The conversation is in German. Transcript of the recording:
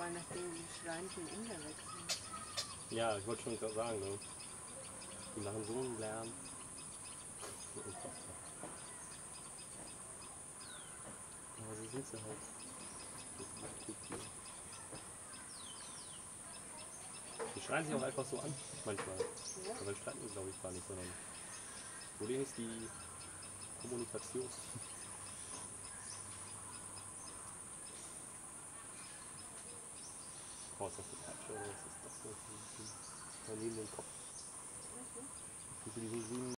vor allem nachdem die schreienden Inder weg sind. Ja, ich wollte schon gerade sagen, ne? Die machen so einen Lärm. Unfassbar. Aber so sind sie halt. Das ist echt gut hier. Die schreien sich auch einfach so an, manchmal. Ja. Aber streiten sie, glaube ich, gar nicht, sondern das Problem ist die Kommunikation. Oh, ist das eine Peitsche oder was ist das? Da neben dem Kopf. Wie viel diesen